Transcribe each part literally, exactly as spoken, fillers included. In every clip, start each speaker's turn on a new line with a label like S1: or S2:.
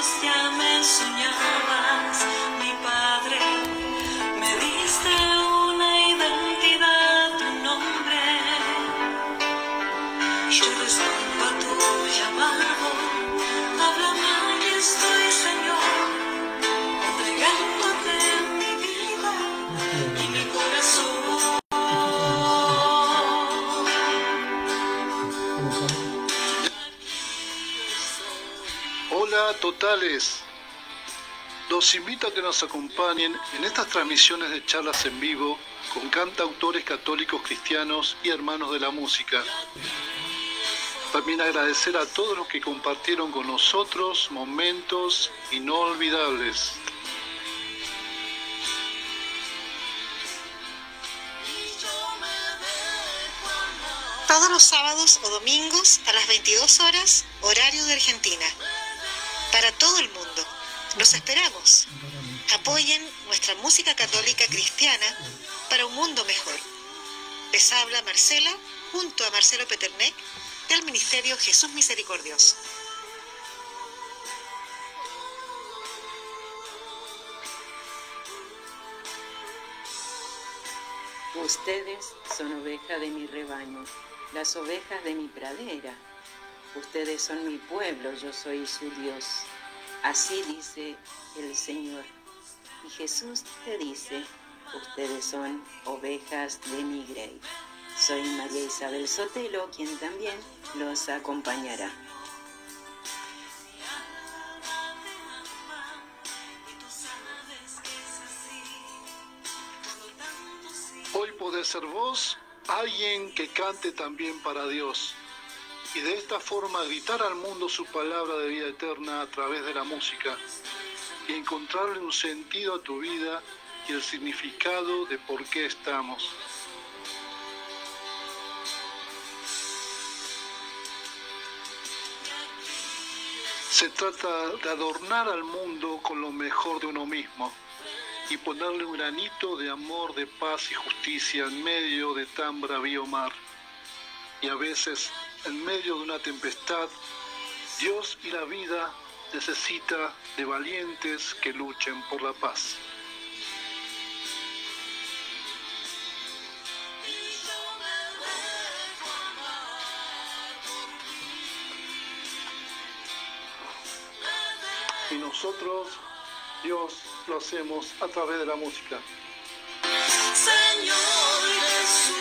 S1: ya me soñabas, mi Padre, me diste una identidad, un nombre. Yo respondo a tu llamado, háblame, aquí estoy, Señor, entregándote mi vida y mi corazón.
S2: Hola totales, los invito a que nos acompañen en estas transmisiones de charlas en vivo con cantautores católicos cristianos y hermanos de la música. También agradecer a todos los que compartieron con nosotros momentos inolvidables.
S3: Todos los sábados o domingos a las veintidós horas, horario de Argentina. Para todo el mundo. Los esperamos. Apoyen nuestra música católica cristiana para un mundo mejor. Les habla Marcela, junto a Marcelo Peternec, del Ministerio Jesús Misericordioso.
S4: Ustedes son ovejas de mi rebaño, las ovejas de mi pradera. Ustedes son mi pueblo, yo soy su Dios. Así dice el Señor. Y Jesús te dice, ustedes son ovejas de mi grey. Soy María Isabel Sotelo, quien también los acompañará.
S2: Hoy podés ser vos alguien que cante también para Dios y de esta forma gritar al mundo su palabra de vida eterna a través de la música y encontrarle un sentido a tu vida y el significado de por qué estamos. Se trata de adornar al mundo con lo mejor de uno mismo y ponerle un granito de amor, de paz y justicia en medio de tan bravío mar. Y a veces, en medio de una tempestad, Dios y la vida necesita de valientes que luchen por la paz. Y nosotros, Dios, lo hacemos a través de la música.
S1: Señor Jesús.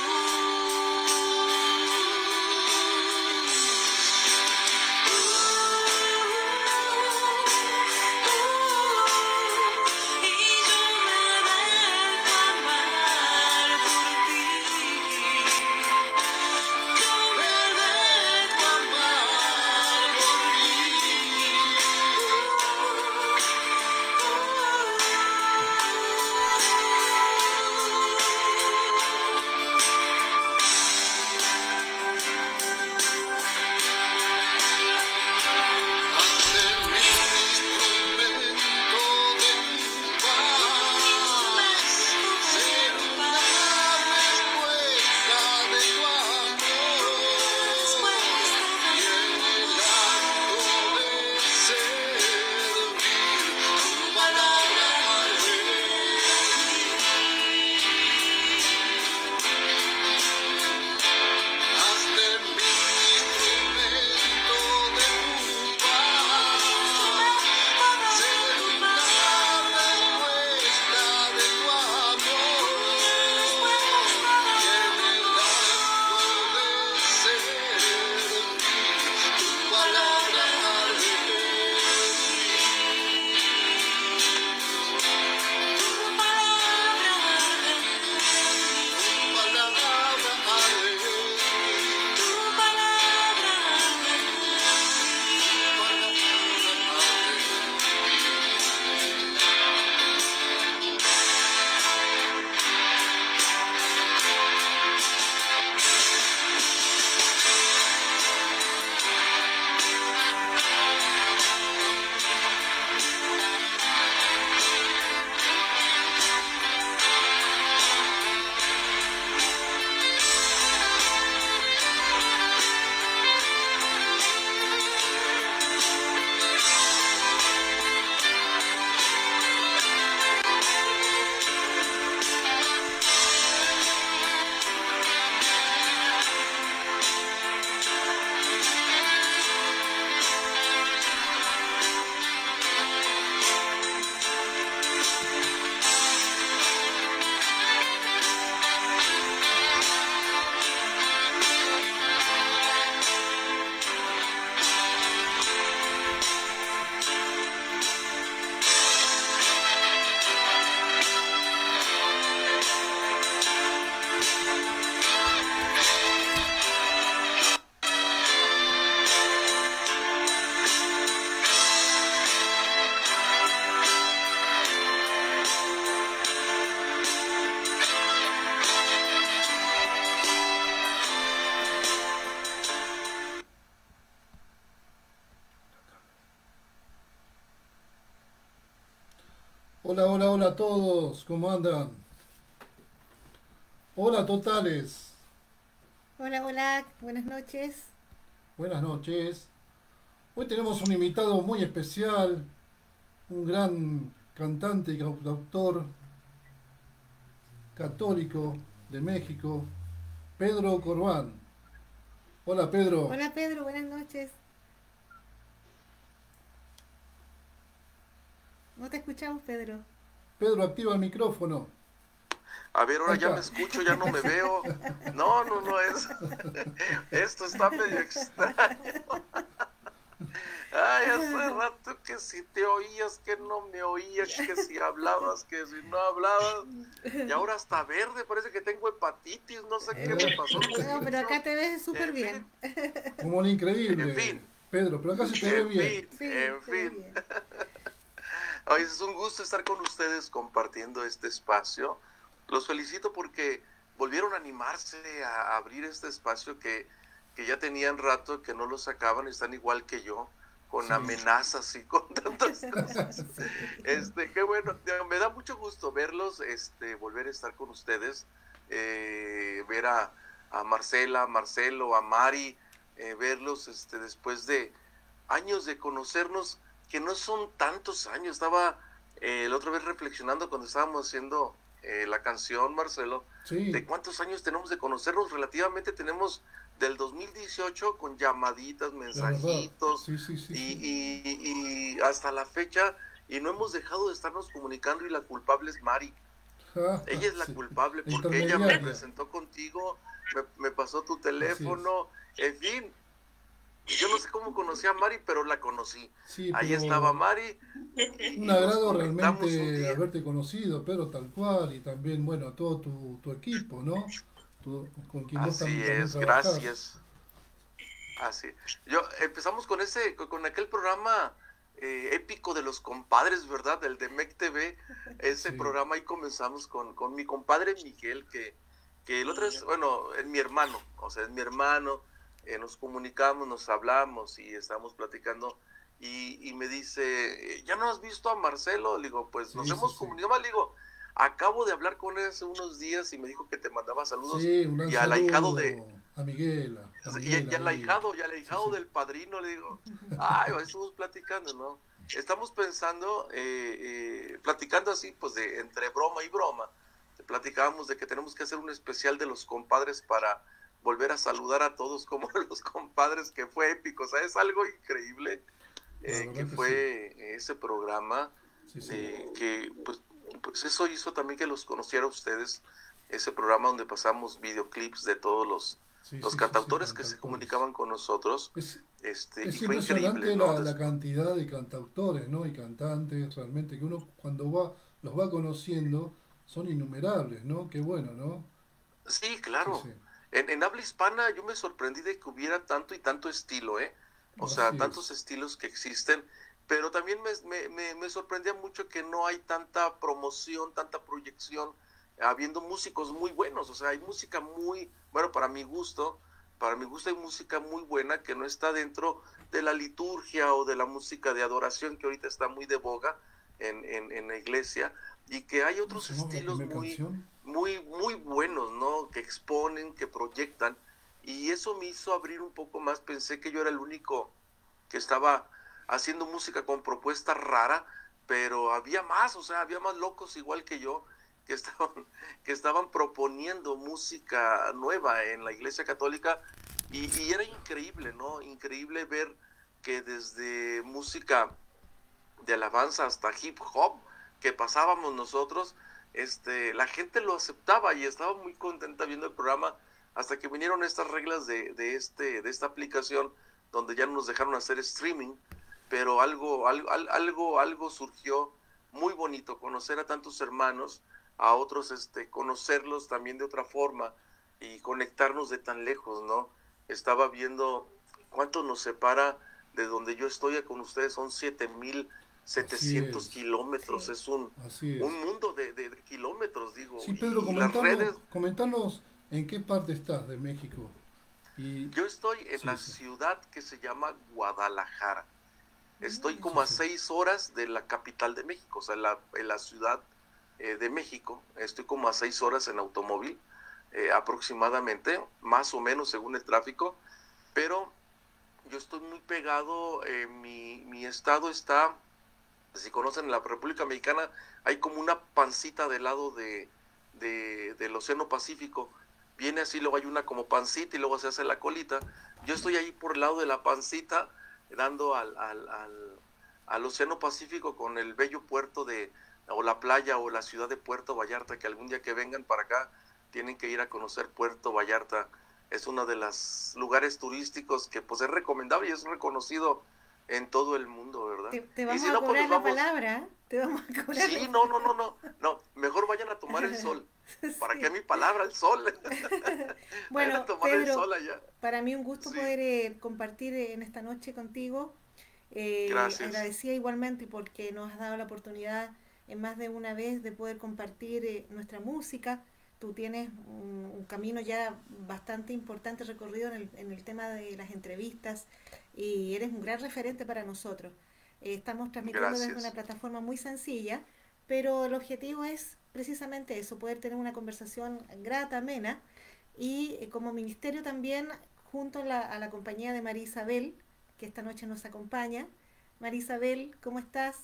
S5: Hola, hola, hola a todos, ¿cómo andan? Hola, totales,
S6: Hola, hola, buenas noches.
S5: buenas noches. Hoy tenemos un invitado muy especial, un gran cantante y cantautor católico de México, Pedro Corbán. Hola, Pedro.
S6: Hola Pedro, buenas noches. No te escuchamos, Pedro.
S5: Pedro, activa el micrófono.
S7: A ver,
S5: Ahí
S7: ahora ya me
S5: está.
S7: escucho, ya no me veo. No, no, no es. Esto está medio extraño. Ay, hace rato que si te oías, que no me oías, que si hablabas, que si no hablabas. Y ahora hasta verde, parece que tengo hepatitis, no sé qué me
S5: Eh,
S7: pasó,
S6: No, pero
S7: muchacho.
S6: acá te ves súper
S7: En
S6: bien.
S7: fin,
S5: Como el
S7: en
S5: increíble,
S7: fin,
S5: Pedro, pero acá se te ve
S7: en
S5: bien.
S7: fin,
S6: Sí,
S7: en
S6: te ves
S7: fin.
S6: bien.
S7: Hoy es un gusto estar con ustedes compartiendo este espacio. Los felicito porque volvieron a animarse a abrir este espacio que, que ya tenían rato que no lo sacaban, están igual que yo, con
S5: Sí,
S7: amenazas y con tantas cosas.
S6: Sí.
S7: Este, qué bueno, me da mucho gusto verlos, este, volver a estar con ustedes, eh, ver a, a Marcela, a Marcelo, a Mari, eh, verlos este, después de años de conocernos, que no son tantos años. Estaba eh, la otra vez reflexionando cuando estábamos haciendo eh, la canción, Marcelo, de
S5: sí,
S7: cuántos años tenemos de conocernos. Relativamente tenemos del dos mil dieciocho con llamaditas,
S5: de verdad.
S7: mensajitos
S5: Sí, sí, sí,
S7: y,
S5: sí.
S7: y, y hasta la fecha, y no hemos dejado de estarnos comunicando, y la culpable es Mari.
S5: Ja, ja,
S7: Ella es la
S5: sí.
S7: culpable
S5: La
S7: porque ella me
S5: intermediaria.
S7: presentó contigo, me, me pasó tu
S5: Así es.
S7: teléfono, en fin. Yo no sé cómo conocí a Mari, pero la conocí.
S5: Sí,
S7: Ahí estaba
S5: pero
S7: Mari
S5: un
S7: y, y nos
S5: agrado
S7: conectamos un
S5: realmente
S7: día.
S5: haberte conocido, Pedro, tal cual, y también, bueno, a todo tu, tu equipo, ¿no? Tu- con quien vos
S7: Así
S5: tam- también
S7: es,
S5: trabajás.
S7: gracias. Así. Yo empezamos con ese, con con aquel programa eh, épico de los compadres, ¿verdad? El de M E C T V. Ese
S5: Sí,
S7: programa, ahí comenzamos con, con mi compadre Miguel, que, que el otro es, bueno, es mi hermano, o sea, es mi hermano. Eh, nos comunicamos, nos hablamos y estamos platicando. Y, y me dice, ¿ya no has visto a Marcelo? Le digo, pues nos
S5: sí, sí,
S7: hemos
S5: sí.
S7: comunicado. Le digo, acabo de hablar con él hace unos días y me dijo que te mandaba saludos.
S5: Sí, un gran
S7: Y al ahijado de,
S5: saludo a Miguel, a, a
S7: y,
S5: Miguel
S7: y al
S5: ahí.
S7: ahijado, y al
S5: Sí,
S7: ahijado
S5: sí.
S7: del padrino le digo, ay, hoy estamos platicando, ¿no? Estamos pensando, eh, eh, platicando así, pues de entre broma y broma. Platicábamos de que tenemos que hacer un especial de los compadres para volver a saludar a todos como los compadres, que fue épico. O sea, es algo increíble
S5: La
S7: eh, que
S5: verdad que sí.
S7: fue ese programa,
S5: Sí, sí.
S7: eh, que pues, pues eso hizo también que los conociera a ustedes, ese programa donde pasamos videoclips de todos los,
S5: Sí,
S7: los
S5: sí, sí, sí,
S7: cantautores que se
S5: cantautores.
S7: comunicaban con nosotros,
S5: Es,
S7: este, y
S5: es
S7: fue increíble,
S5: impresionante
S7: ¿no?
S5: la,
S7: Des-
S5: la cantidad de cantautores, ¿no? Y cantantes, realmente, que uno cuando va, los va conociendo, son innumerables, ¿no? Qué bueno, ¿no?
S7: sí,
S5: Sí,
S7: claro.
S5: sí.
S7: En, en habla hispana yo me sorprendí de que hubiera tanto y tanto estilo, ¿eh? O sea,
S5: Así
S7: tantos
S5: es.
S7: estilos que existen, pero también me, me, me, me sorprendía mucho que no hay tanta promoción, tanta proyección, habiendo músicos muy buenos. O sea, hay música muy, bueno, para mi gusto, para mi gusto hay música muy buena que no está dentro de la liturgia o de la música de adoración que ahorita está muy de boga en, en, en la iglesia, y que hay
S5: ¿Cómo
S7: otros
S5: se llamaba la
S7: estilos
S5: primera
S7: muy,
S5: canción?
S7: muy, muy buenos, ¿no? Que exponen, que proyectan, y eso me hizo abrir un poco más. Pensé que yo era el único que estaba haciendo música con propuesta rara, pero había más, o sea, había más locos igual que yo que estaban, que estaban proponiendo música nueva en la Iglesia Católica, y, y era increíble, ¿no? Increíble ver que desde música de alabanza hasta hip hop que pasábamos nosotros, este, la gente lo aceptaba y estaba muy contenta viendo el programa, hasta que vinieron estas reglas de, de, este, de esta aplicación, donde ya no nos dejaron hacer streaming, pero algo, algo, algo, algo surgió muy bonito, conocer a tantos hermanos, a otros este, conocerlos también de otra forma y conectarnos de tan lejos, ¿no? Estaba viendo cuánto nos separa de donde yo estoy con ustedes, son siete mil
S5: Así
S7: setecientos
S5: es,
S7: kilómetros,
S6: Sí.
S7: es un,
S5: así
S7: un
S5: es.
S7: mundo de, de, de kilómetros, digo,
S5: Sí, Pedro,
S7: y, y las redes.
S5: comentanos, comentanos en qué parte estás de México. Y
S7: Yo estoy en
S5: sí,
S7: la
S5: sí.
S7: ciudad que se llama Guadalajara. Estoy como a seis horas de la capital de México, o sea, en la, en la ciudad eh, de México. Estoy como a seis horas en automóvil, eh, aproximadamente, más o menos según el tráfico, pero yo estoy muy pegado, eh, mi, mi estado está, si conocen, en la República Mexicana hay como una pancita del lado de, de, del Océano Pacífico, viene así, luego hay una como pancita y luego se hace la colita. Yo estoy ahí por el lado de la pancita, dando al, al, al, al Océano Pacífico, con el bello puerto de, o la playa o la ciudad de Puerto Vallarta, que algún día que vengan para acá tienen que ir a conocer Puerto Vallarta. Es uno de los lugares turísticos que pues es recomendable y es reconocido en todo el mundo, ¿verdad?
S6: Te, te vamos
S7: y si
S6: a
S7: no,
S6: cobrar
S7: pues
S6: la
S7: vamos...
S6: palabra, te vamos a cobrar.
S7: Sí, no, no, no, no, no, mejor vayan a tomar el sol. ¿Para
S6: Sí.
S7: qué mi palabra, el sol?
S6: Bueno,
S7: vayan a tomar el
S6: Pedro,
S7: sol allá.
S6: para mí un gusto
S7: Sí.
S6: poder eh, compartir en esta noche contigo. Eh,
S7: Gracias.
S6: Agradecida igualmente porque nos has dado la oportunidad en más de una vez de poder compartir eh, nuestra música. Tú tienes un, un camino ya bastante importante recorrido en el, en el tema de las entrevistas y eres un gran referente para nosotros. Eh, estamos transmitiendo desde
S7: Gracias.
S6: una plataforma muy sencilla, pero el objetivo es precisamente eso, poder tener una conversación grata, amena, y eh, como ministerio también, junto a la, a la compañía de María Isabel, que esta noche nos acompaña. María Isabel, ¿cómo estás?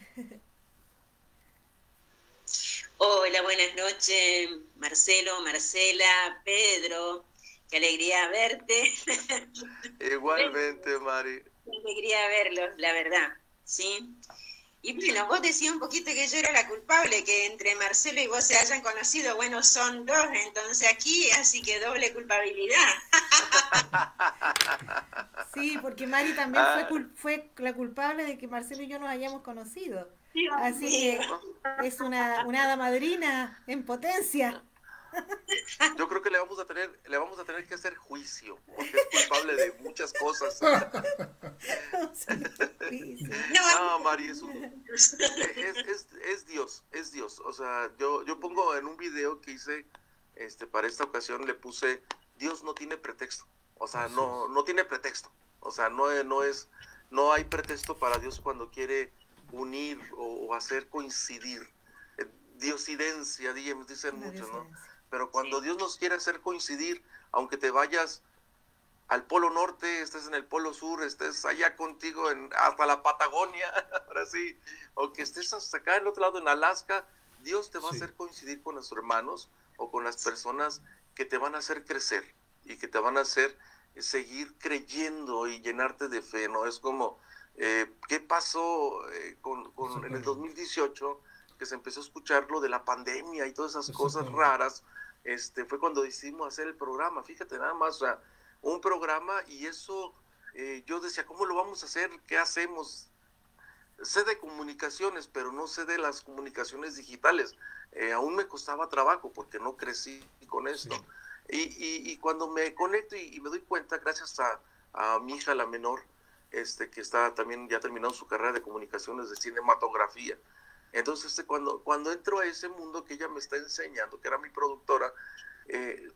S4: Hola, buenas noches, Marcelo, Marcela, Pedro. Qué alegría verte.
S7: Igualmente, Mari.
S4: Qué alegría verlos, la verdad, ¿sí? Y bueno, vos decías un poquito que yo era la culpable, que entre Marcelo y vos se hayan conocido. Bueno, son dos, entonces aquí, así que doble culpabilidad.
S6: Sí, porque Mari también fue,
S7: Ah,
S6: cul- fue la culpable de que Marcelo y yo nos hayamos conocido.
S4: Dios
S6: Así
S4: mío.
S6: que es una, una hada madrina en potencia.
S7: yo creo que le vamos a tener, le vamos a tener que hacer juicio, porque es culpable de muchas cosas.
S6: Sí, sí.
S7: No, Mari, es, un, es, es, es Dios, es Dios. O sea, yo, yo pongo en un video que hice este, para esta ocasión, le puse, Dios no tiene pretexto. O sea, no, no tiene pretexto. O sea, no, no es, no hay pretexto para Dios cuando quiere unir o, o hacer coincidir. Eh, Diosidencia, dicen
S6: Una
S7: muchos, ¿no?
S6: diosidencia.
S7: Pero cuando
S4: Sí.
S7: Dios nos quiere hacer coincidir, aunque te vayas al Polo Norte, estés en el Polo Sur, estés allá contigo en, hasta la Patagonia, ahora sí, o que estés hasta acá en el otro lado en Alaska, Dios te va
S5: Sí.
S7: a hacer coincidir con los hermanos o con las personas que te van a hacer crecer y que te van a hacer seguir creyendo y llenarte de fe, ¿no? Es como, eh, ¿qué pasó eh, con, con- en el dos mil dieciocho? Que se empezó a escuchar lo de la pandemia y todas esas cosas
S5: Exactamente.
S7: raras. Este, fue cuando decidimos hacer el programa, fíjate nada más, o sea, un programa, y eso eh, yo decía, ¿cómo lo vamos a hacer? ¿Qué hacemos? Sé de comunicaciones, pero no sé de las comunicaciones digitales. Eh, aún me costaba trabajo porque no crecí con esto.
S5: Sí.
S7: Y, y, y cuando me conecto y, y me doy cuenta, gracias a, a mi hija, la menor, este, que está también ya terminando su carrera de comunicaciones de cinematografía. Entonces, este, cuando, cuando entro a ese mundo que ella me está enseñando, que era mi productora, eh,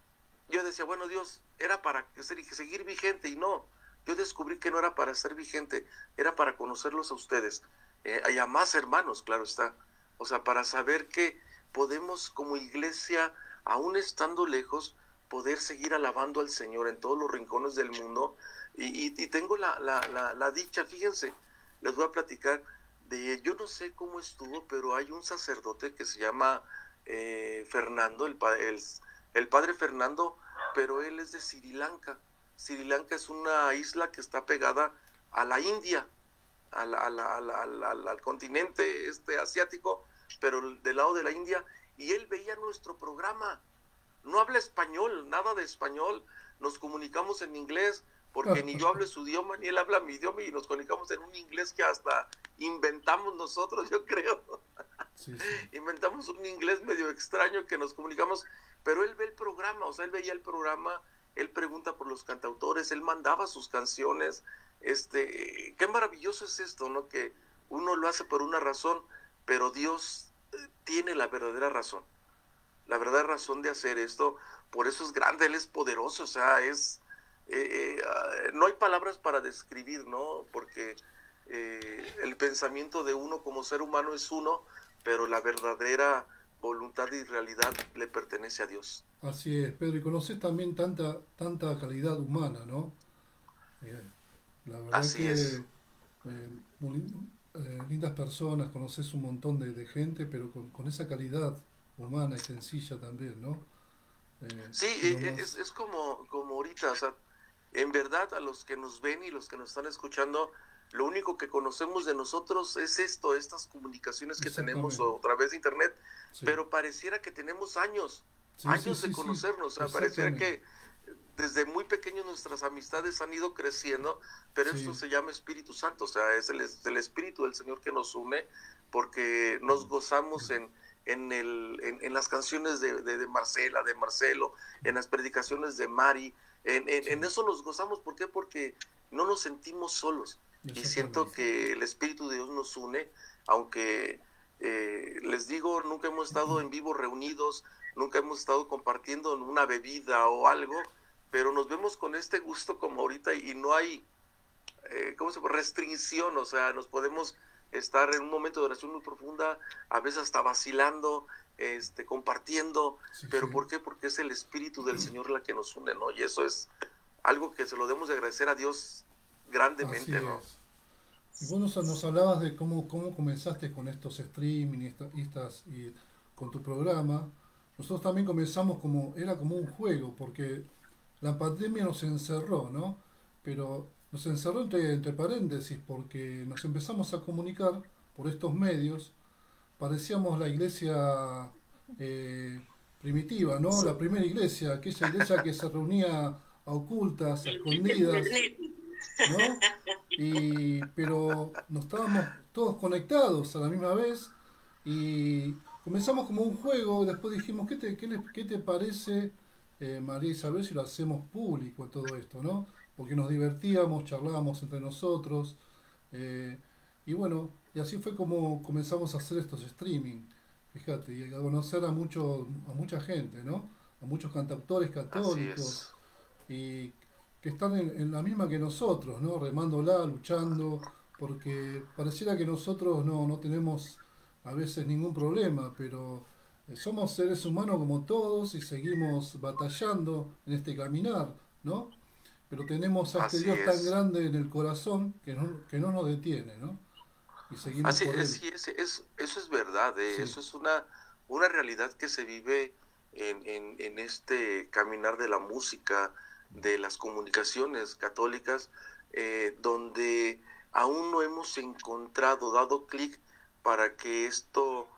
S7: yo decía, bueno, Dios, era para ser, seguir vigente, y no, yo descubrí que no era para ser vigente, era para conocerlos a ustedes, eh, y a más hermanos, claro está, o sea, para saber que podemos como iglesia, aún estando lejos, poder seguir alabando al Señor en todos los rincones del mundo, y, y, y tengo la, la, la, la dicha, fíjense, les voy a platicar, de, yo no sé cómo estuvo, pero hay un sacerdote que se llama eh, Fernando, el, el el padre Fernando, pero él es de Sri Lanka. Sri Lanka es una isla que está pegada a la India, a la, a la, a la, a la, al, al continente este asiático, pero del lado de la India, y él veía nuestro programa. No habla español, nada de español, nos comunicamos en inglés, porque ni yo hablo su idioma, ni él habla mi idioma, y nos comunicamos en un inglés que hasta inventamos nosotros, yo creo.
S5: Sí, sí.
S7: Inventamos un inglés medio extraño que nos comunicamos, pero él ve el programa, o sea, él veía el programa, él pregunta por los cantautores, él mandaba sus canciones. Este, qué maravilloso es esto, ¿no? Que uno lo hace por una razón, pero Dios tiene la verdadera razón, la verdadera razón de hacer esto. Por eso es grande, Él es poderoso, o sea, es, eh, eh, no hay palabras para describir, ¿no? Porque eh, el pensamiento de uno como ser humano es uno, pero la verdadera voluntad y realidad le pertenece a Dios.
S5: Así es, Pedro, y conoces también tanta, tanta calidad humana, ¿no? Eh, la verdad
S7: Así
S5: que
S7: es.
S5: eh, muy eh, lindas personas, conoces un montón de, de gente, pero con, con esa calidad humana y sencilla también, ¿no? Eh,
S7: Sí,
S5: que lo
S7: e- e- es,
S5: más
S7: es como, como ahorita, o sea, en verdad a los que nos ven y los que nos están escuchando, lo único que conocemos de nosotros es esto, estas comunicaciones que tenemos
S5: exactamente,
S7: o a través de internet,
S5: sí,
S7: pero pareciera que tenemos años,
S5: sí, sí,
S7: años de
S5: sí, sí,
S7: conocernos, o sea, pareciera
S5: exactamente,
S7: que desde muy pequeños nuestras amistades han ido creciendo, pero esto
S5: sí,
S7: se llama Espíritu Santo, o sea, es el, es el Espíritu del Señor que nos une, porque nos gozamos en, en, el, en, en las canciones de, de, de Marcela, de Marcelo, en las predicaciones de Mari, en, en,
S5: sí,
S7: en eso nos gozamos. ¿Por qué? Porque no nos sentimos solos, y siento
S5: exactamente,
S7: que el Espíritu de Dios nos une, aunque eh, les digo, nunca hemos estado en vivo reunidos, nunca hemos estado compartiendo una bebida o algo, pero nos vemos con este gusto como ahorita, y no hay, eh, ¿cómo se llama? Restricción, o sea, nos podemos estar en un momento de oración muy profunda, a veces hasta vacilando, este, compartiendo,
S5: sí,
S7: pero
S5: sí,
S7: ¿por qué? Porque es el Espíritu del Señor la que nos une, ¿no? Y eso es algo que se lo debemos de agradecer a Dios
S5: así
S7: grandemente, ¿no?
S5: es. Y vos nos, nos hablabas de cómo, cómo comenzaste con estos streaming y, esta- y estas, y con tu programa. Nosotros también comenzamos como, era como un juego, porque la pandemia nos encerró, ¿no? Pero nos encerró entre, entre paréntesis, porque nos empezamos a comunicar por estos medios. Parecíamos la iglesia eh, primitiva, ¿no? La primera iglesia, aquella iglesia que se reunía a ocultas, a escondidas, ¿no? Y, pero nos estábamos todos conectados a la misma vez y comenzamos como un juego, después dijimos, ¿qué te, qué le- qué te parece, eh, María Isabel, si lo hacemos público todo esto, ¿no? Porque nos divertíamos, charlábamos entre nosotros, eh, y bueno, y así fue como comenzamos a hacer estos streaming, fíjate, y a conocer a, mucho, a mucha gente, ¿no? A muchos cantautores
S7: Así
S5: católicos,
S7: es,
S5: y que están en, en la misma que nosotros, ¿no? Remándola, luchando, porque pareciera que nosotros no, no tenemos a veces ningún problema, pero eh, somos seres humanos como todos y seguimos batallando en este caminar, ¿no? Pero tenemos a este
S7: así
S5: Dios tan
S7: es.
S5: grande en el corazón que no, que no nos detiene, ¿no? Y seguimos
S7: Así
S5: por
S7: es,
S5: Él.
S7: sí, es, es- eso es verdad, eh,
S5: Sí,
S7: eso es una, una realidad que se vive en, en, en este caminar de la música, de las comunicaciones católicas, eh, donde aún no hemos encontrado, dado clic para que esto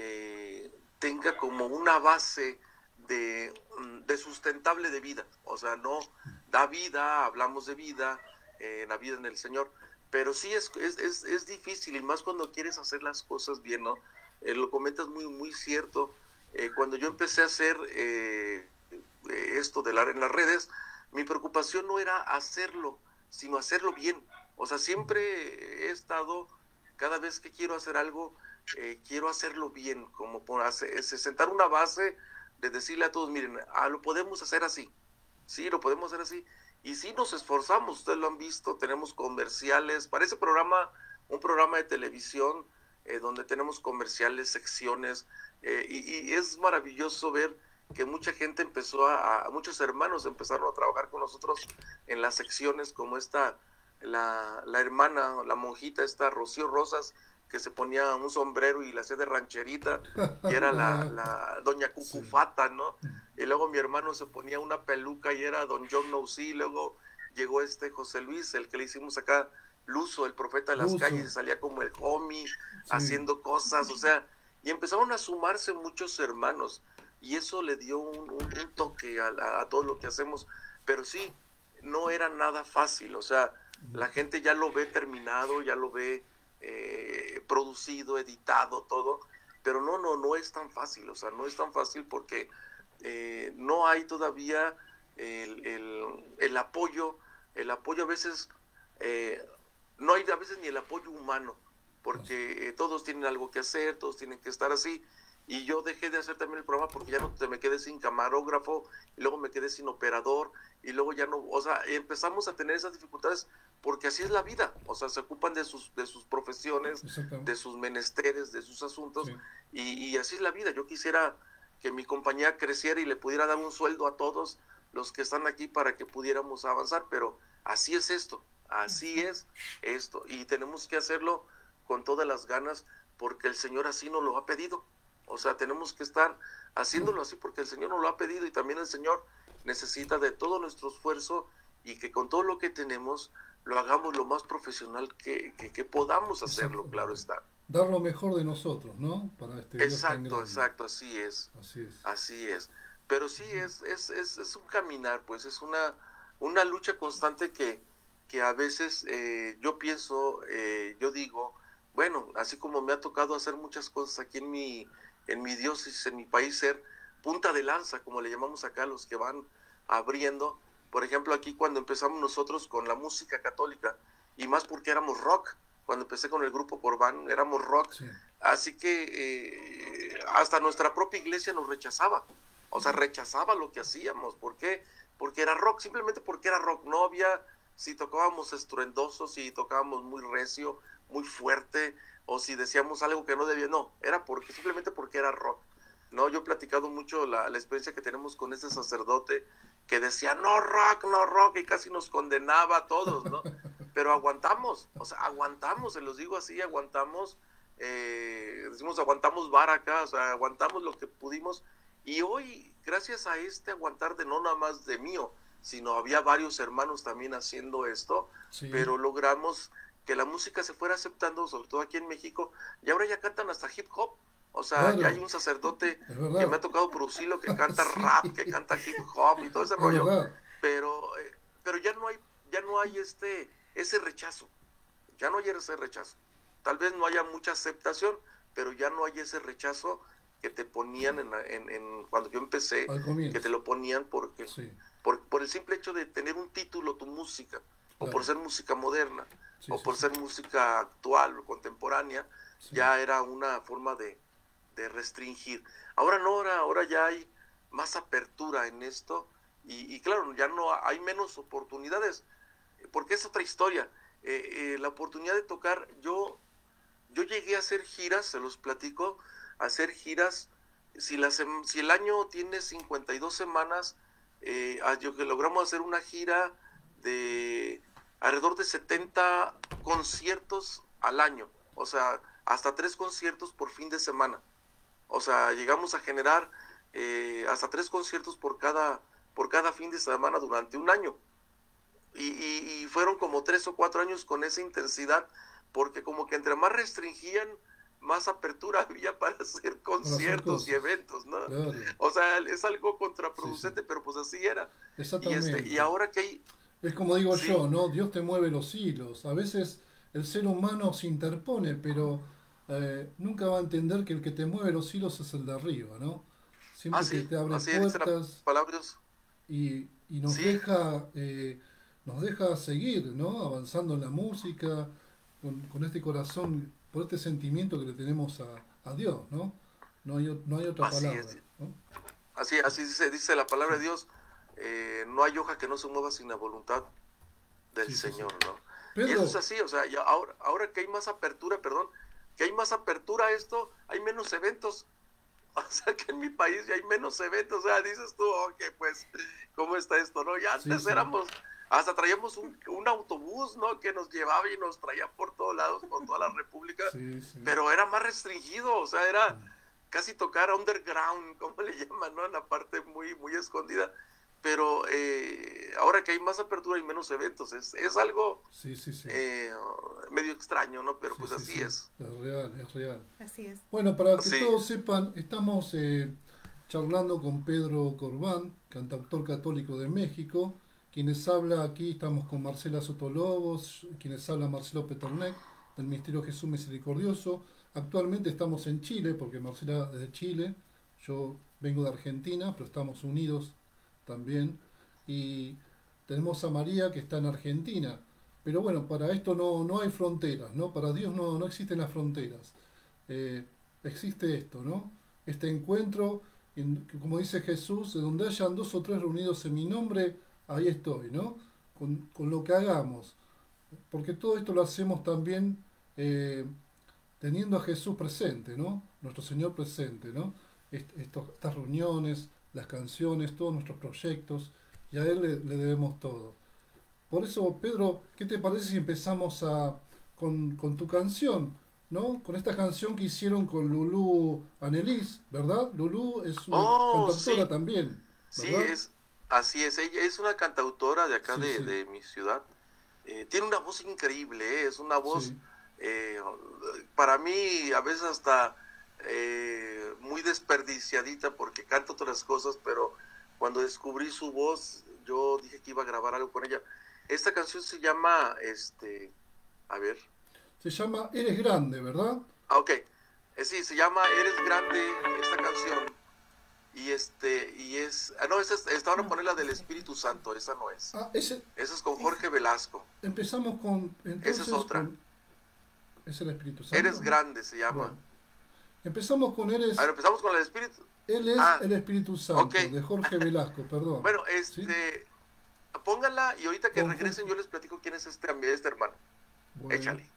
S7: eh, tenga como una base de, mm, de sustentable de vida. O sea, no da vida, hablamos de vida, eh, la vida en el Señor, pero sí es, es, es, es difícil, y más cuando quieres hacer las cosas bien, ¿no? Eh, lo comentas muy, muy cierto. Eh, cuando yo empecé a hacer eh, eh, esto de la, en las redes, mi preocupación no era hacerlo, sino hacerlo bien. O sea, siempre he estado, cada vez que quiero hacer algo, eh, quiero hacerlo bien, como por hacer, es sentar una base de decirle a todos, miren, ah, lo podemos hacer así, sí, lo podemos hacer así. Y sí nos esforzamos, ustedes lo han visto, tenemos comerciales, para ese programa, un programa de televisión, eh, donde tenemos comerciales, secciones, eh, y, y es maravilloso ver que mucha gente empezó a, a, muchos hermanos empezaron a trabajar con nosotros en las secciones, como esta, la, la hermana, la monjita, esta Rocío Rosas, que se ponía un sombrero y la hacía de rancherita, y era la,
S5: ah,
S7: la doña
S5: sí,
S7: Cucufata, ¿no? Y luego mi hermano se ponía una peluca y era don John Nosey. Luego llegó este José Luis, el que le hicimos acá, Luzo, el profeta de las calles, y
S5: Luso,
S7: salía como el homie,
S5: sí,
S7: haciendo cosas, o sea, y empezaron a sumarse muchos hermanos, y eso le dio un, un, un toque a, a, a todo lo que hacemos, pero sí, no era nada fácil, o sea, la gente ya lo ve terminado, ya lo ve eh, producido, editado, todo, pero no, no, no es tan fácil, o sea, no es tan fácil porque eh, no hay todavía el, el, el apoyo, el apoyo a veces, eh, no hay a veces ni el apoyo humano, porque eh, todos tienen algo que hacer, todos tienen que estar así, y yo dejé de hacer también el programa porque ya no te me quedé sin camarógrafo, y luego me quedé sin operador, y luego ya no, o sea, empezamos a tener esas dificultades porque así es la vida, o sea, se ocupan de sus, de sus profesiones, de sus menesteres, de sus asuntos, sí. y, y así es la vida. Yo quisiera que mi compañía creciera y le pudiera dar un sueldo a todos los que están aquí para que pudiéramos avanzar, pero así es esto, así es esto, y tenemos que hacerlo con todas las ganas porque el Señor así nos lo ha pedido. O sea, tenemos que estar haciéndolo así porque el Señor nos lo ha pedido, y también el Señor necesita de todo nuestro esfuerzo, y que con todo lo que tenemos lo hagamos lo más profesional que, que, que podamos hacerlo, claro está.
S5: Dar lo mejor de nosotros, ¿no? Para este
S7: exacto, exacto, así es. Así es. Así es. Pero sí, es, es, es, es un caminar, pues es una, una lucha constante que, que a veces eh, yo pienso, eh, yo digo, bueno, así como me ha tocado hacer muchas cosas aquí en mi, en mi diócesis, en mi país, ser punta de lanza, como le llamamos acá, los que van abriendo. Por ejemplo, aquí cuando empezamos nosotros con la música católica, y más porque éramos rock, cuando empecé con el grupo Corbán, éramos rock, sí. Así que eh, hasta nuestra propia iglesia nos rechazaba, o sea, rechazaba lo que hacíamos. ¿Por qué? Porque era rock, simplemente porque era rock. No había, si tocábamos estruendosos, si tocábamos muy recio, muy fuerte, o si decíamos algo que no debía, no, era porque simplemente porque era rock. No, yo he platicado mucho la, la experiencia que tenemos con ese sacerdote que decía, no rock, no rock, y casi nos condenaba a todos, ¿no? Pero aguantamos, o sea, aguantamos, se los digo así, aguantamos, eh, decimos aguantamos vara acá, o sea, aguantamos lo que pudimos, y hoy, gracias a este aguantar de no nada más de mío, sino había varios hermanos también haciendo esto, sí. Pero logramos que la música se fuera aceptando, sobre todo aquí en México, y ahora ya cantan hasta hip hop. O sea, claro. Ya hay un sacerdote que me ha tocado producirlo, que canta sí. rap, que canta hip hop y todo ese es rollo. Verdad. Pero, eh, pero ya no hay, ya no hay este, ese rechazo. Ya no hay ese rechazo. Tal vez no haya mucha aceptación, pero ya no hay ese rechazo que te ponían en, en, en cuando yo empecé, que te lo ponían porque sí. por, por el simple hecho de tener un título, tu música, claro. O por ser música moderna, sí, o sí, por sí. ser música actual o contemporánea, sí. Ya era una forma de de restringir. Ahora no, ahora, ahora ya hay más apertura en esto, y, y claro, ya no hay menos oportunidades, porque es otra historia. Eh, eh, la oportunidad de tocar, yo, yo llegué a hacer giras, se los platico, a hacer giras, si, la, si el año tiene cincuenta y dos semanas, eh, yo que logramos hacer una gira de alrededor de setenta conciertos al año, o sea, hasta tres conciertos por fin de semana. O sea, llegamos a generar eh, hasta tres conciertos por cada, por cada fin de semana durante un año. Y, y, y fueron como tres o cuatro años con esa intensidad, porque como que entre más restringían, más apertura había para hacer conciertos y eventos, ¿no? Claro. O sea, es algo contraproducente, sí, sí. Pero pues así era.
S5: Exactamente.
S7: Y, este, y ahora que hay...
S5: Es como digo sí. yo, ¿no? Dios te mueve los hilos. A veces el ser humano se interpone, pero... Eh, nunca va a entender que el que te mueve los hilos es el de arriba, ¿no? Siempre
S7: ah,
S5: que
S7: sí,
S5: te abre puertas y, y nos sí. deja eh, nos deja seguir, ¿no? Avanzando en la música, con, con este corazón, por este sentimiento que le tenemos a, a Dios, ¿no? No hay, no hay otra
S7: así
S5: palabra,
S7: es.
S5: ¿no?
S7: Así, así dice, dice la palabra de Dios, eh, no hay hoja que no se mueva sin la voluntad del sí, Señor, sí, sí. ¿no? Pedro, y eso es así, o sea, ya ahora, ahora que hay más apertura, perdón, que hay más apertura a esto, hay menos eventos. O sea, que en mi país ya hay menos eventos. O sea, dices tú, ok, pues, ¿cómo está esto? ¿No? Ya antes sí, sí. éramos, hasta traíamos un, un autobús, ¿no? Que nos llevaba y nos traía por todos lados, por toda la República. Sí, sí. Pero era más restringido, o sea, era sí. casi tocar underground, como le llaman, ¿no? En la parte muy, muy escondida. Pero eh, ahora que hay más apertura y menos eventos, es, es algo
S5: sí, sí, sí.
S7: Eh, medio extraño, ¿no? Pero
S5: sí,
S7: pues
S5: sí,
S7: así
S5: sí.
S7: es.
S5: Es real, es real.
S6: Así es.
S5: Bueno, para que
S7: sí.
S5: todos sepan, estamos eh, charlando con Pedro Corbán, cantautor católico de México. Quienes habla aquí, estamos con Marcela Sotolobos, quienes habla Marcelo Peternec, del Ministerio Jesús Misericordioso. Actualmente estamos en Chile, porque Marcela es de Chile, yo vengo de Argentina, pero estamos unidos también, y tenemos a María que está en Argentina, pero bueno, para esto no, no hay fronteras, ¿no? Para Dios no, no existen las fronteras, eh, existe esto, ¿no? este encuentro, en, como dice Jesús, de donde hayan dos o tres reunidos en mi nombre, ahí estoy, ¿no? Con, con lo que hagamos. Porque todo esto lo hacemos también eh, teniendo a Jesús presente, ¿no? Nuestro Señor presente, ¿no? Est- estos- estas reuniones, las canciones, todos nuestros proyectos, y a Él le, le debemos todo. Por eso, Pedro, ¿qué te parece si empezamos a, con, con tu canción, ¿no? Con esta canción que hicieron con Lulú Anelis, ¿verdad? Lulú es una
S7: Oh,
S5: cantautora
S7: sí,
S5: también,
S7: sí,
S5: ¿verdad?
S7: es, así es. Ella es una cantautora de acá
S5: Sí,
S7: de,
S5: sí,
S7: de mi ciudad. Eh, tiene una voz increíble, ¿eh? Es una voz,
S5: sí.
S7: eh, para mí, a veces hasta eh, muy desperdiciadita porque canta otras cosas, pero cuando descubrí su voz, yo dije que iba a grabar algo con ella. Esta canción se llama, este, a ver,
S5: Se llama Eres Grande, ¿verdad?
S7: ah, ok, Eh, sí, se llama Eres Grande, esta canción, y este, y es, ah, no, esa es, estaban a poner la del Espíritu Santo, esa no es,
S5: Ah, ese,
S7: esa es con Jorge Velasco,
S5: empezamos con,
S7: esa es
S5: entonces,
S7: otra,
S5: con, ¿es el Espíritu Santo?
S7: Eres Grande se llama.
S5: Bueno, empezamos con Eres,
S7: A ver, empezamos con el Espíritu.
S5: Él es
S7: Ah,
S5: el Espíritu Santo,
S7: ok.
S5: de Jorge Velasco, perdón.
S7: Bueno,
S5: ¿Sí?
S7: este, pónganla y ahorita que
S5: Con-
S7: regresen yo les platico quién es este, este hermano.
S5: Bueno,
S7: Échale.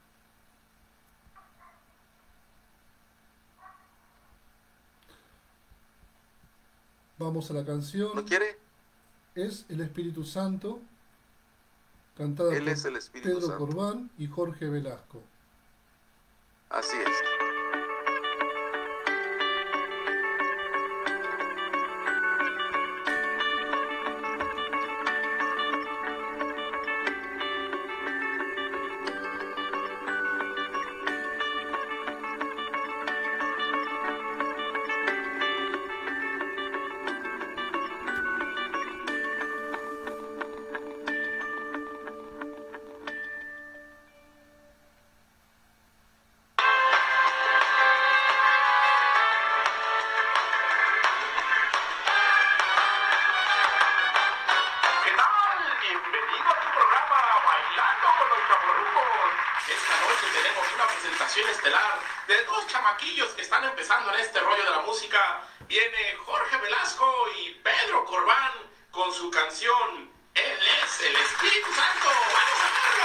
S5: vamos a la canción.
S7: ¿No quiere?
S5: Es el Espíritu Santo, cantada
S7: Él
S5: por
S7: es el Espíritu
S5: Pedro
S7: Santo.
S5: Corbán y Jorge Velasco.
S7: Así es.
S8: ¿Qué tal? Bienvenido a tu programa Bailando con los Chavorrucos. Esta noche tenemos una presentación estelar de dos chamaquillos que están empezando en este rollo de la música. Viene Jorge Velasco y Pedro Corbán con su canción Él es el Espíritu Santo. ¡Vamos a verlo!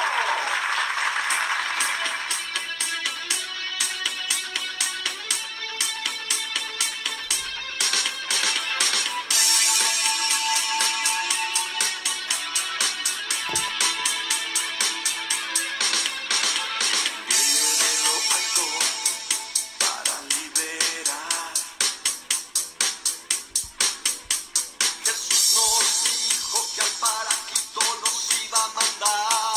S1: Para liberar, Jesús nos dijo que al Paráclito nos iba a mandar.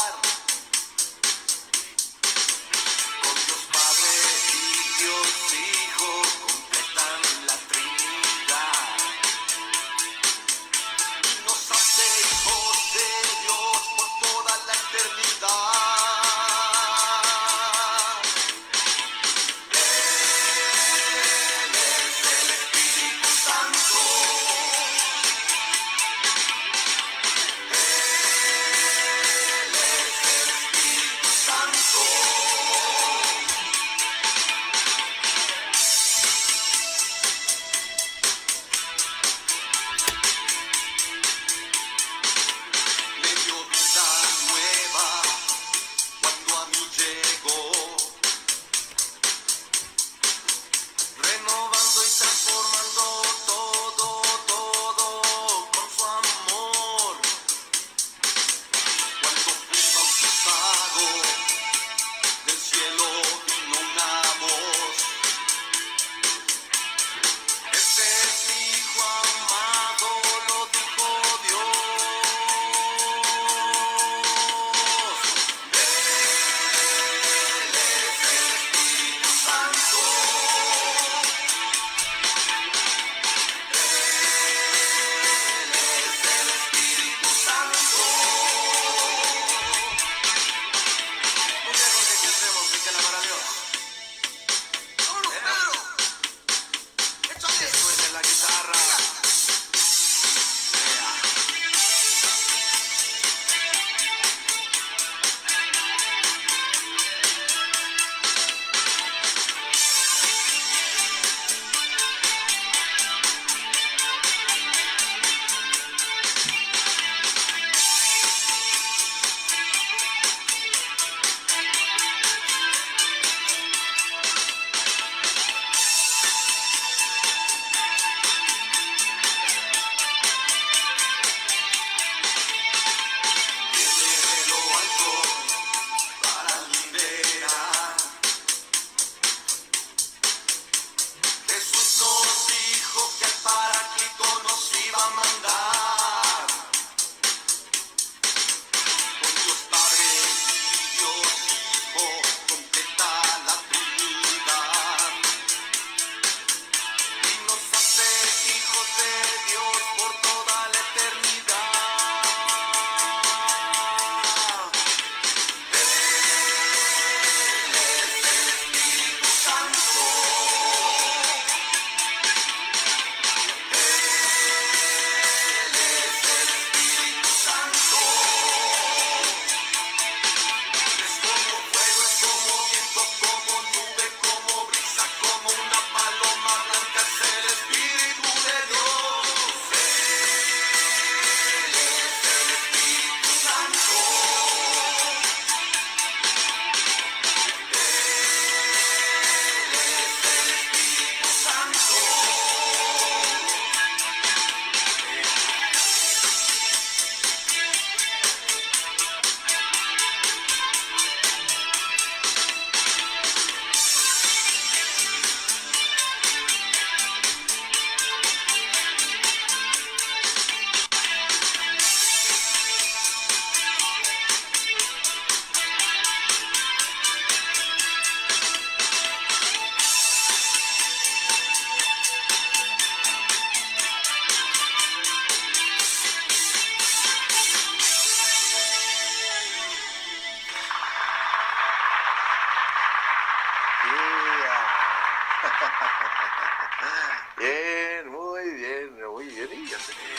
S7: Bien, muy bien, muy bien. Y ya se me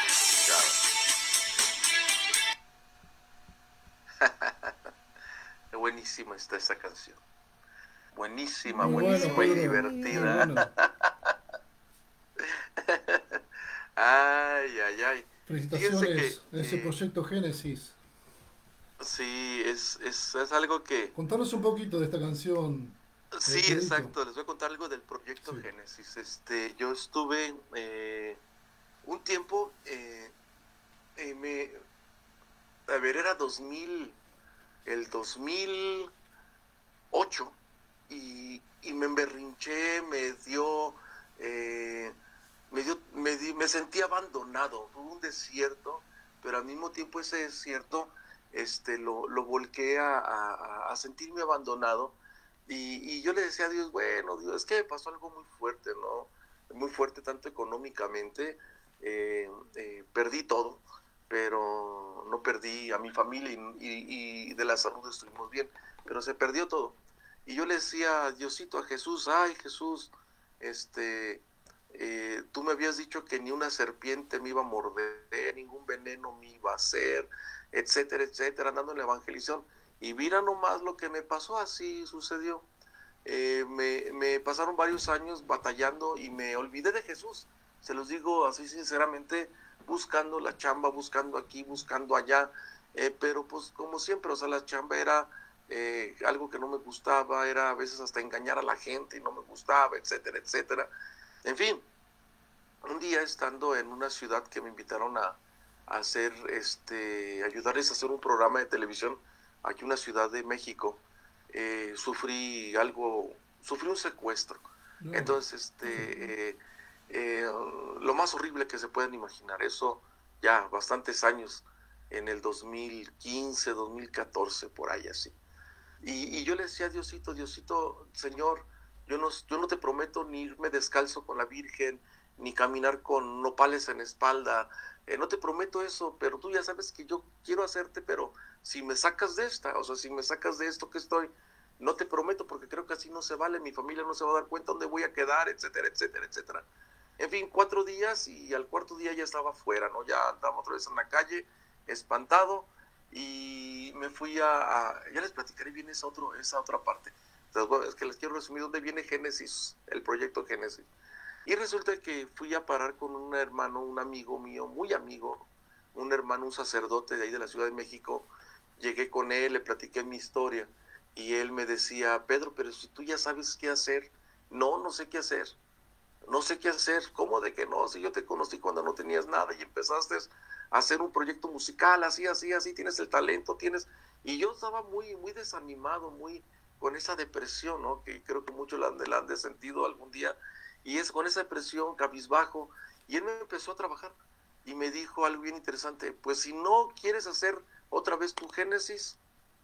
S7: escuchaba. Buenísima está esta canción. Buenísima,
S5: Muy
S7: buenísima
S5: bueno,
S7: y
S5: Pedro,
S7: divertida.
S5: muy bueno.
S7: Ay, ay, ay. Fíjense que
S5: Felicitaciones a ese
S7: eh,
S5: proyecto Génesis.
S7: sí, es, es, es algo que...
S5: Contanos un poquito de esta canción,
S7: Sí,
S5: eh, Pedrito.
S7: exacto. Les voy a contar algo del proyecto
S5: Sí.
S7: Génesis. Este, yo estuve eh, un tiempo, eh, eh, me, a ver, era dos mil, el dos mil ocho, y, y me emberrinché, me dio, eh, me dio, me di- me sentí abandonado, fue un desierto, pero al mismo tiempo ese desierto, este, lo, lo volqué a, a- a sentirme abandonado, y, y yo le decía a Dios, bueno, Dios, es que me pasó algo muy fuerte, ¿no? Muy fuerte tanto económicamente, eh, eh, perdí todo, pero no perdí a mi familia, y, y- y de la salud estuvimos bien, pero se perdió todo. Y yo le decía a Diosito, a Jesús, ay Jesús, este, eh, tú me habías dicho que ni una serpiente me iba a morder, ningún veneno me iba a hacer, etcétera, etcétera, andando en la evangelización. Y mira nomás lo que me pasó, así sucedió. Eh, me, me pasaron varios años batallando y me olvidé de Jesús. Se los digo así sinceramente, buscando la chamba, buscando aquí, buscando allá. Eh, pero pues como siempre, o sea, la chamba era eh, algo que no me gustaba, era a veces hasta engañar a la gente y no me gustaba, etcétera, etcétera. En fin, un día estando en una ciudad que me invitaron a, a hacer, este, ayudarles a hacer un programa de televisión, aquí en una ciudad de México, eh, sufrí algo, sufrí un secuestro.
S5: No,
S7: Entonces, este, eh, eh, lo más horrible que se pueden imaginar, eso ya bastantes años, en el dos mil quince, dos mil catorce, por ahí así. Y, y yo le decía a Diosito, Diosito, Señor, yo no, yo no te prometo ni irme descalzo con la Virgen, ni caminar con nopales en la espalda, eh, no te prometo eso, pero tú ya sabes que yo quiero hacerte, pero si me sacas de esta, o sea, si me sacas de esto que estoy, no te prometo, porque creo que así no se vale, mi familia no se va a dar cuenta dónde voy a quedar, etcétera, etcétera, etcétera. En fin, cuatro días y al cuarto día ya estaba afuera, ¿no? Ya andaba otra vez en la calle, espantado, y me fui a, a ya les platicaré bien esa, otro, esa otra parte. Entonces, bueno, es que les quiero resumir dónde viene Génesis, el proyecto Génesis. Y resulta que fui a parar con un hermano, un amigo mío, muy amigo, un hermano, un sacerdote de ahí de la Ciudad de México. Llegué con él, le platiqué mi historia y él me decía, Pedro, pero si tú ya sabes qué hacer. No, no sé qué hacer. No sé qué hacer. ¿Cómo de que no? Si yo te conocí cuando no tenías nada y empezaste a hacer un proyecto musical, así, así, así, tienes el talento, tienes... Y yo estaba muy, muy desanimado, muy con esa depresión, ¿no? Que creo que muchos la han, la han de sentido algún día. Y es con esa depresión, cabizbajo. Y él me empezó a trabajar y me dijo algo bien interesante. Pues si no quieres hacer otra vez tu Génesis,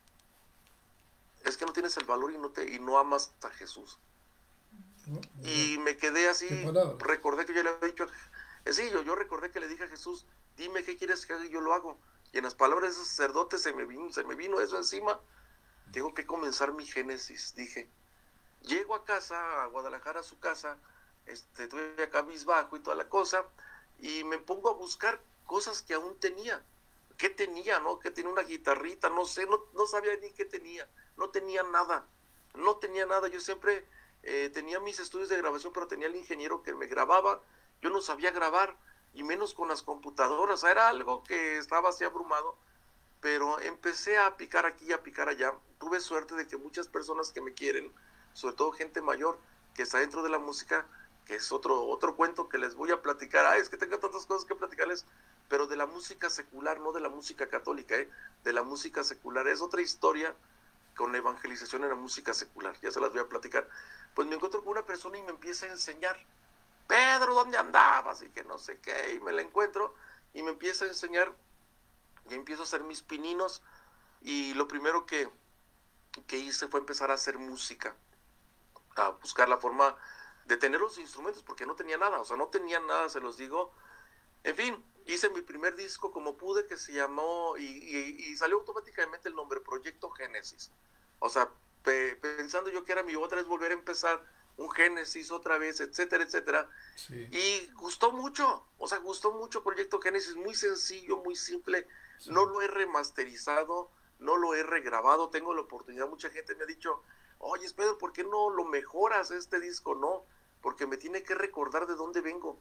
S7: es que no tienes el valor y no, te, y no amas a Jesús.
S5: no,
S7: Y me quedé así,
S5: qué palabras.
S7: recordé que yo le había dicho, eh, sí, yo, yo recordé que le dije a Jesús, dime qué quieres que haga y yo lo hago. Y en las palabras de ese sacerdote se me vino, se me vino eso encima. Tengo que comenzar mi Génesis, dije. Llego a casa, a Guadalajara, a su casa, este, estoy acá cabizbajo y toda la cosa, y me pongo a buscar cosas que aún tenía. ¿Qué tenía, no? Que tenía una guitarrita, no sé, no, no sabía ni qué tenía, no tenía nada, no tenía nada. Yo siempre eh, tenía mis estudios de grabación, pero tenía el ingeniero que me grababa, yo no sabía grabar, y menos con las computadoras, era algo que estaba así abrumado, pero empecé a picar aquí, a picar allá. Tuve suerte de que muchas personas que me quieren, sobre todo gente mayor que está dentro de la música, que es otro, otro cuento que les voy a platicar. Ay, es que tengo tantas cosas que platicarles, pero de la música secular, no de la música católica, ¿eh? De la música secular. Es otra historia con la evangelización en la música secular, ya se las voy a platicar. Pues me encuentro con una persona y me empieza a enseñar. Pedro, ¿dónde andabas? Y que no sé qué, y me la encuentro y me empieza a enseñar y empiezo a hacer mis pininos, y lo primero que, que hice fue empezar a hacer música, a buscar la forma de tener los instrumentos, porque no tenía nada, o sea, no tenía nada, se los digo. En fin, hice mi primer disco como pude, que se llamó, y, y, y salió automáticamente el nombre, Proyecto Génesis. O sea, pe, pensando yo que era mi otra vez volver a empezar, un Génesis otra vez, etcétera, etcétera.
S5: Sí.
S7: Y gustó mucho, o sea, gustó mucho Proyecto Génesis, muy sencillo, muy simple.
S5: Sí.
S7: No lo he remasterizado, no lo he regrabado, tengo la oportunidad. Mucha gente me ha dicho, oye, Pedro, ¿por qué no lo mejoras este disco? No, porque me tiene que recordar de dónde vengo.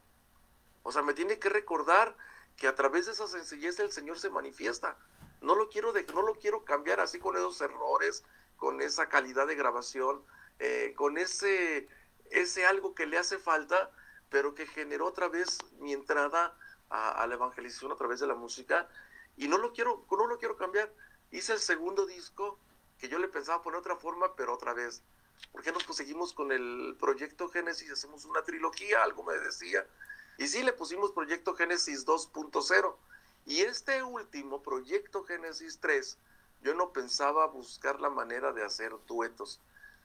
S7: O sea, me tiene que recordar que a través de esa sencillez el Señor se manifiesta. No lo quiero, de, no lo quiero cambiar así con esos errores, con esa calidad de grabación, eh, con ese, ese algo que le hace falta, pero que generó otra vez mi entrada a, a la evangelización a través de la música, y no lo quiero, no lo quiero cambiar. Hice el segundo disco, que yo le pensaba poner otra forma, pero otra vez, ¿por qué nos conseguimos con el Proyecto Génesis? Hacemos una trilogía, algo me decía, y sí le pusimos Proyecto Génesis dos punto cero, y este último, Proyecto Génesis tres, yo no pensaba buscar la manera de hacer duetos,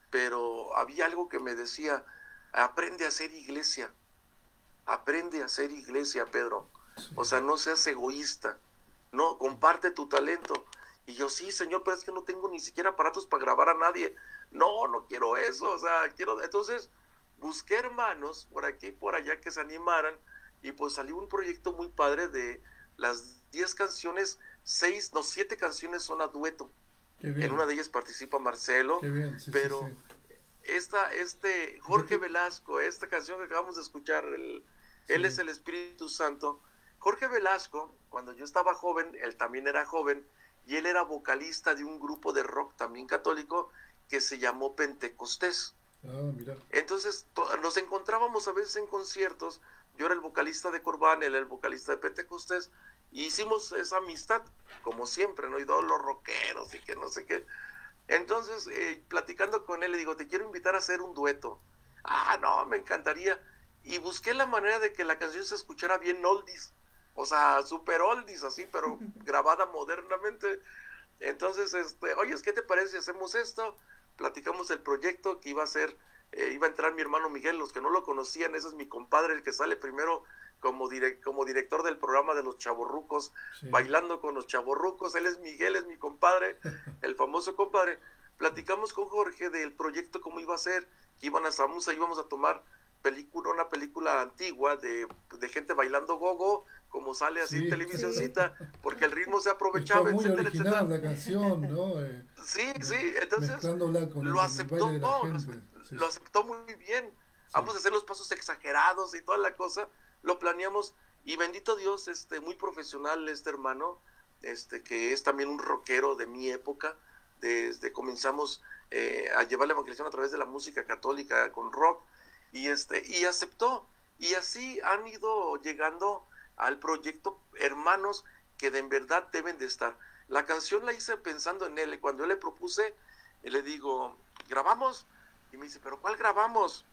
S7: pero había algo que me decía, aprende a hacer iglesia, aprende a hacer iglesia, Pedro. O sea, no seas egoísta, no, comparte tu talento. Y yo, sí, Señor, pero es que no tengo ni siquiera aparatos para grabar a nadie. No, no quiero eso, o sea, quiero... Entonces, busqué hermanos por aquí y por allá que se animaran, y pues salió un proyecto muy padre de las diez canciones, seis, no, siete canciones son a dueto. En una de ellas participa Marcelo,
S5: bien, sí,
S7: pero
S5: sí, sí.
S7: Esta, este Jorge Velasco, esta canción que acabamos de escuchar, el, sí. Él es el Espíritu Santo. Jorge Velasco, cuando yo estaba joven, él también era joven, y él era vocalista de un grupo de rock también católico que se llamó Pentecostés.
S5: Ah, mira.
S7: Entonces nos encontrábamos a veces en conciertos, yo era el vocalista de Corbán, él era el vocalista de Pentecostés, y hicimos esa amistad, como siempre, ¿no? Y todos los rockeros y que no sé qué. Entonces, eh, platicando con él, le digo, te quiero invitar a hacer un dueto. Ah, no, me encantaría. Y busqué la manera de que la canción se escuchara bien oldies, o sea, super oldies, así, pero grabada modernamente. Entonces, este, oye, ¿qué te parece si hacemos esto? Platicamos el proyecto que iba a ser, eh, iba a entrar mi hermano Miguel. Los que no lo conocían, ese es mi compadre, el que sale primero como, direct, como director del programa de los chavorrucos, sí. Bailando con los chavorrucos. Él es Miguel, es mi compadre, el famoso compadre. Platicamos con Jorge del proyecto, cómo iba a ser, que iban a, vamos a, íbamos a tomar película, una película antigua de, de gente bailando gogo, como sale así sí, en televisioncita, sí. Porque el ritmo se aprovechaba,
S5: está muy
S7: etcétera,
S5: original
S7: etcétera.
S5: la canción, ¿no? Eh,
S7: sí, sí, entonces
S5: con
S7: lo aceptó, lo, sí. lo aceptó muy bien. Sí. Vamos a hacer los pasos exagerados y toda la cosa, lo planeamos, y bendito Dios, este, muy profesional este hermano, este, que es también un rockero de mi época. Desde comenzamos eh, a llevar la evangelización a través de la música católica con rock, y este y aceptó, y así han ido llegando al proyecto hermanos que de en verdad deben de estar. La canción la hice pensando en él, y cuando yo le propuse, le digo, ¿grabamos? Y me dice, ¿pero cuál grabamos?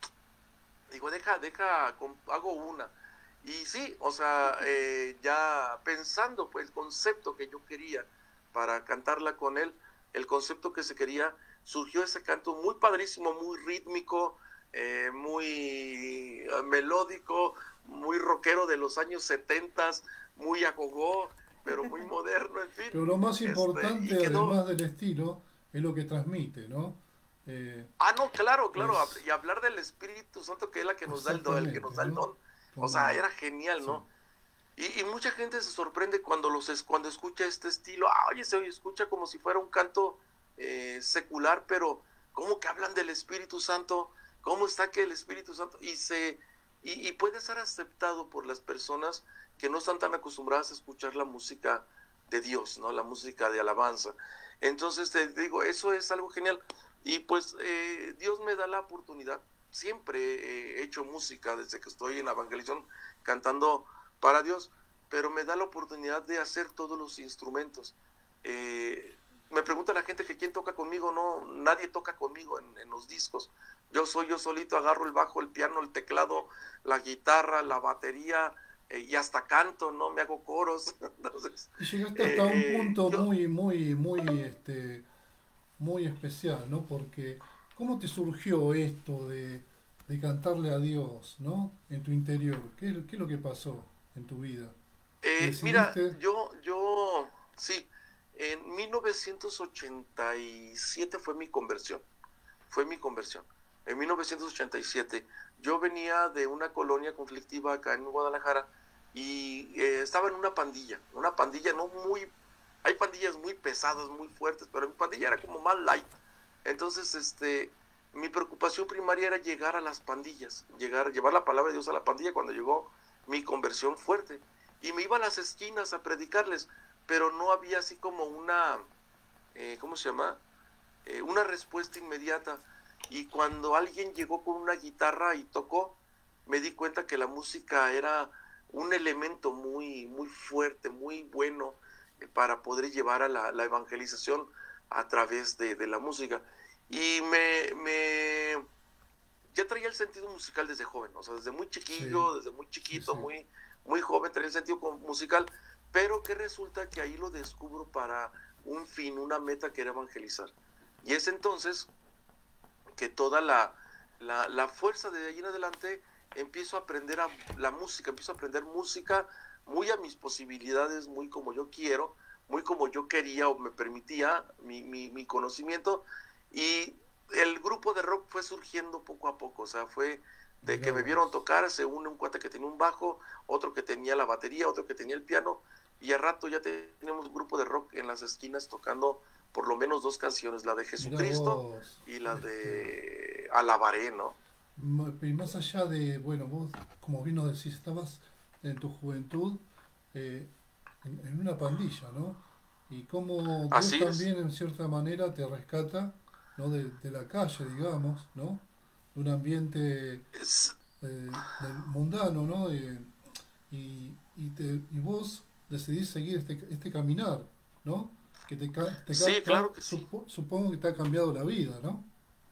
S7: Digo, deja, deja, hago una. Y sí, o sea, eh, ya pensando pues el concepto que yo quería para cantarla con él, el concepto que se quería, surgió ese canto muy padrísimo, muy rítmico, eh, muy melódico, muy rockero de los años setentas, muy agogó, pero muy moderno, en fin.
S5: Pero lo más importante, este,
S7: quedó...
S5: además del estilo, es lo que transmite, ¿no?
S7: Eh, ah, no, claro, claro, pues, y hablar del Espíritu Santo, que es la que nos da el don, el que nos da el don. ¿No? O sea, era genial, ¿no? Sí. Y, y mucha gente se sorprende cuando los es, cuando escucha este estilo. Ah, oye, se escucha como si fuera un canto eh, secular, pero ¿cómo que hablan del Espíritu Santo? ¿Cómo está que el Espíritu Santo? Y se y, y puede ser aceptado por las personas que no están tan acostumbradas a escuchar la música de Dios, ¿no? La música de alabanza. Entonces te digo, eso es algo genial. Y pues eh, Dios me da la oportunidad. Siempre he hecho música desde que estoy en la evangelización cantando para Dios, pero me da la oportunidad de hacer todos los instrumentos. Eh, me pregunta la gente que quién toca conmigo. No, nadie toca conmigo en, en los discos. Yo soy yo solito, agarro el bajo, el piano, el teclado, la guitarra, la batería, eh, y hasta canto, ¿no? Me hago coros. Entonces,
S5: y llegaste hasta
S7: eh,
S5: un punto
S7: yo,
S5: muy, muy, muy, este, muy especial, ¿no? Porque ¿cómo te surgió esto de, de cantarle a Dios, ¿no? En tu interior. ¿Qué, qué es lo que pasó en tu vida?
S7: Eh, mira, yo, yo, sí, en mil novecientos ochenta y siete fue mi conversión, fue mi conversión. en mil novecientos ochenta y siete. Yo venía de una colonia conflictiva acá en Guadalajara y eh, estaba en una pandilla, una pandilla no muy, hay pandillas muy pesadas, muy fuertes, pero mi pandilla era como más light. Entonces, este, mi preocupación primaria era llegar a las pandillas, llegar, llevar la palabra de Dios a la pandilla cuando llegó mi conversión fuerte. Y me iba a las esquinas a predicarles, pero no había así como una, eh, ¿cómo se llama? Eh, una respuesta inmediata. Y cuando alguien llegó con una guitarra y tocó, me di cuenta que la música era un elemento muy, muy fuerte, muy bueno eh, para poder llevar a la, la evangelización a través de, de la música. Y me, me ya traía el sentido musical desde joven, o sea, desde muy chiquillo, sí. desde muy chiquito, sí, sí. muy, muy joven traía el sentido musical, pero que resulta que ahí lo descubro para un fin, una meta que era evangelizar. Y es entonces que toda la, la, la fuerza de ahí en adelante empiezo a aprender a, la música, empiezo a aprender música muy a mis posibilidades, muy como yo quiero, muy como yo quería o me permitía mi, mi, mi conocimiento, y el grupo de rock fue surgiendo poco a poco, o sea, fue de que me vieron tocar, se une un cuate que tenía un bajo, otro que tenía la batería, otro que tenía el piano, y a rato ya tenemos un grupo de rock en las esquinas tocando por lo menos dos canciones, la de Jesucristo y la de Alabaré, ¿no?
S5: Y más allá de, bueno, vos, como bien nos decís, estabas en tu juventud eh, en, en una pandilla, ¿no? Y cómo Dios
S7: Así
S5: también,
S7: es.
S5: en cierta manera, te rescata, ¿no? De, de la calle, digamos, ¿no? De un ambiente
S7: Es...
S5: eh, del mundano, ¿no? Eh, y, y, te, y vos decidís seguir este, este caminar, ¿no? Que te, te
S7: sí, claro que
S5: supo,
S7: sí.
S5: Supongo que te ha cambiado la vida, ¿no?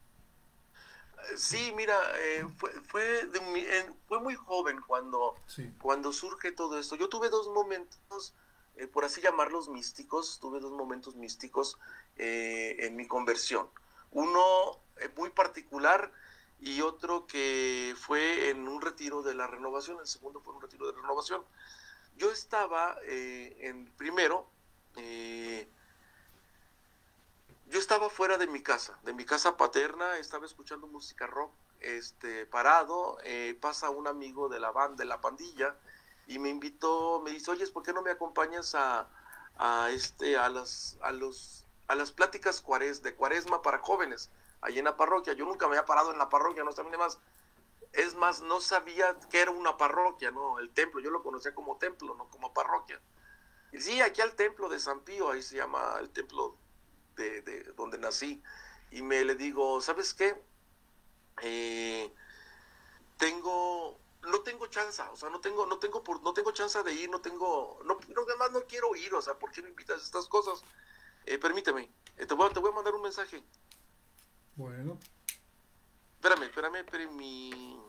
S7: Sí, mira, eh, fue, fue, de mi, eh, fue muy joven cuando,
S5: sí.
S7: cuando surge todo esto. Yo tuve dos momentos, eh, por así llamarlos místicos, tuve dos momentos místicos eh, en mi conversión. Uno eh, muy particular y otro que fue en un retiro de la renovación. El segundo fue un retiro de renovación. Yo estaba eh, en primero... Eh, Yo estaba fuera de mi casa, de mi casa paterna, estaba escuchando música rock, este, parado, eh, pasa un amigo de la banda, de la pandilla, y me invitó, me dice, oye, ¿por qué no me acompañas a, a, este, a, las, a, los, a las pláticas cuares, de cuaresma para jóvenes, allí en la parroquia? Yo nunca me había parado en la parroquia, no sabía más, es más, no sabía que era una parroquia, no, el templo, yo lo conocía como templo, no como parroquia. Y sí, aquí al templo de San Pío, ahí se llama el templo De, de donde nací, y me le digo, ¿sabes qué? Eh, tengo, no tengo chance, o sea, no tengo, no tengo, por, no tengo chance de ir, no tengo, no, no, además no quiero ir, o sea, ¿por qué me invitas a estas cosas? Eh, permíteme, eh, te, voy, te voy a mandar un mensaje.
S5: Bueno.
S7: Espérame, espérame, espérame,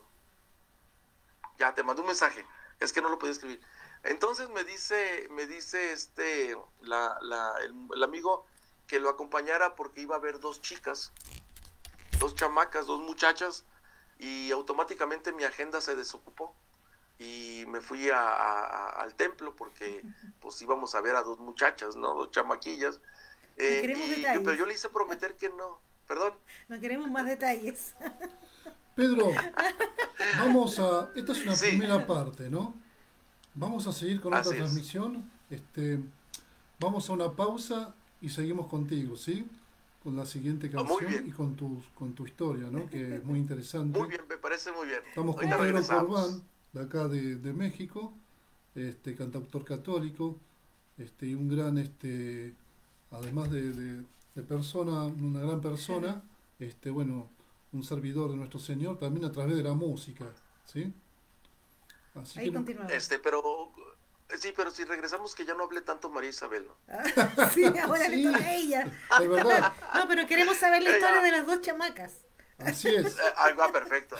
S7: ya, te mando un mensaje, es que no lo podía escribir. Entonces me dice, me dice este, la, la, el, el amigo, que lo acompañara porque iba a haber dos chicas, dos chamacas, dos muchachas, y automáticamente mi agenda se desocupó y me fui a, a, al templo porque pues íbamos a ver a dos muchachas, ¿no? Dos chamaquillas. Eh,
S6: queremos
S7: y
S6: detalles.
S7: yo, pero yo le hice prometer que no. Perdón.
S6: No queremos más detalles.
S5: Pedro, vamos a... Esta es una
S7: Sí.
S5: primera parte, ¿no? Vamos a seguir con
S7: Así
S5: otra
S7: es.
S5: transmisión. Este, vamos a una pausa y seguimos contigo, ¿sí? Con la siguiente
S7: Ah, muy
S5: canción
S7: bien.
S5: y con tu, con tu historia, ¿no? Que es muy interesante.
S7: Muy bien, me parece muy bien.
S5: Estamos con
S7: Ahorita
S5: Pedro
S7: regresamos.
S5: Corbán, de acá de, de México, este, cantautor católico, este, y un gran, este, además de, de, de persona, una gran persona, este, bueno, un servidor de nuestro Señor, también a través de la música, ¿sí? Así
S6: Ahí
S5: que no-
S6: continuamos.
S7: Este, pero... Sí, pero si regresamos que ya no hable tanto María Isabel, ¿no?
S6: Sí, ahora
S5: Sí.
S6: le toca a ella.
S5: de verdad,
S6: No, pero queremos saber la
S7: Ella-
S6: historia de las dos chamacas.
S5: así es.
S7: Eh, ah, va, perfecto.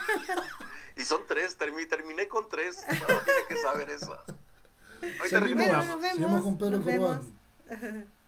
S7: Y son tres, termi- terminé con tres. No, tiene que saber eso. Ahorita
S5: Seguimos,
S7: regresamos.
S6: Bueno, nos vemos,
S5: seguimos con Pedro
S6: nos
S5: Corbán.
S6: vemos.